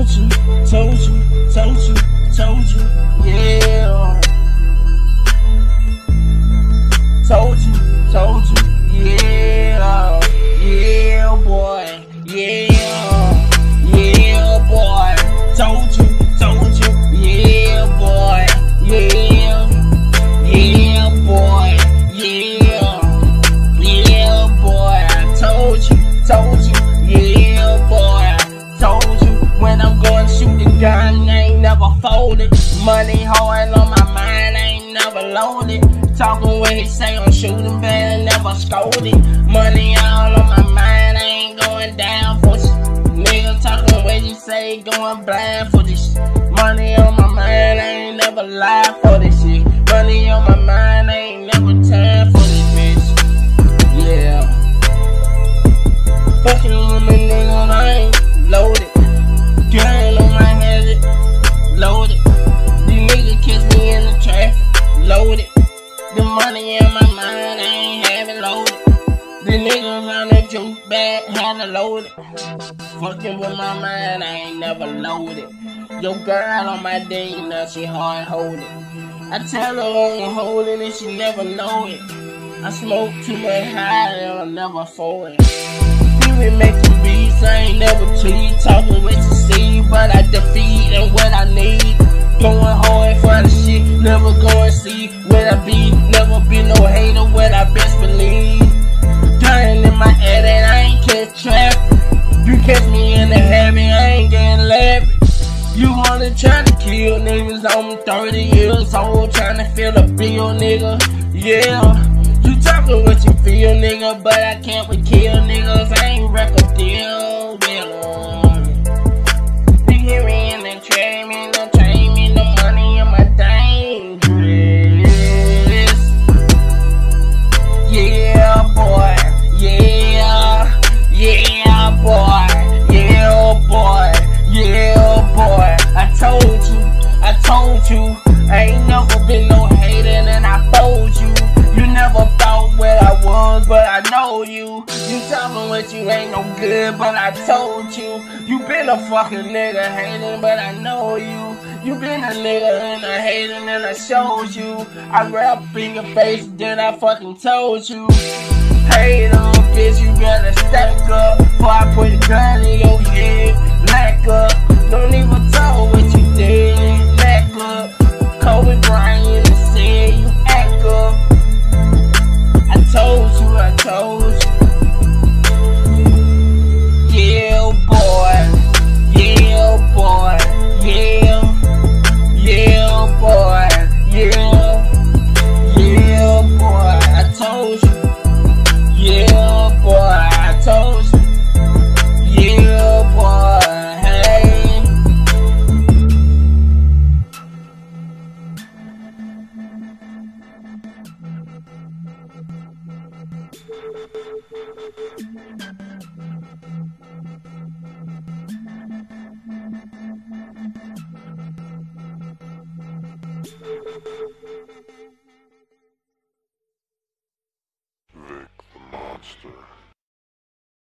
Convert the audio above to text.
told you, yeah. Told you, yeah, yeah, boy, yeah, boy. Told you, yeah, boy, yeah, boy, yeah, boy. I told you, yeah, boy. Told you, when I'm going to shoot the gun, I ain't never folded. Money hard on my mind, I ain't never loaded. Talking what he say, I'm shooting bad, never scolded. Money all on my mind, I ain't going down for this. Nigga talking what you say, going blind for this. Money on my mind, I ain't never lied for this shit. Money on my mind, I ain't never time for this bitch. Yeah. Fucking with me, nigga, I ain't loaded. Gun on my head, loaded. These niggas kiss me in the traffic, loaded. The money in my mind, I ain't have it loaded. The niggas on the juke bag, had to load it. Fucking with my mind, I ain't never loaded. Your girl on my day, now she hard holding. I tell her I won't hold it and she never know it. I smoke too much high and I'll never fold it. You been making beats, I ain't never cheat. Talking what you see, but I defeat and what I need. Going hard for the shit, never go and see what I be. Never be no hater, what I best believe. Dying in my head and I ain't catch traffic. You catch me in the heavy, I ain't getting lavish. You wanna try to kill niggas, I'm 30 years old, trying to fill a bill, nigga. Yeah, you talking what you feel, nigga, but I can't kill niggas, I ain't wreck a deal. You hear me in the train, the money in my dangerous. Yeah, boy, yeah, boy, yeah, boy. I told you, I ain't never been no hater and I told you. You never thought what I was, but I know you. You talking what you ain't no good, but I told you. You been a fucking nigga hating, but I know you. You been a nigga and a hating and I showed you. I rap in your face, then I fucking told you. Hater, bitch, you better stack up before I put a gun in your head. Black up, don't even talk what you did. Back up, Kobe Bryant said you act up. I told you.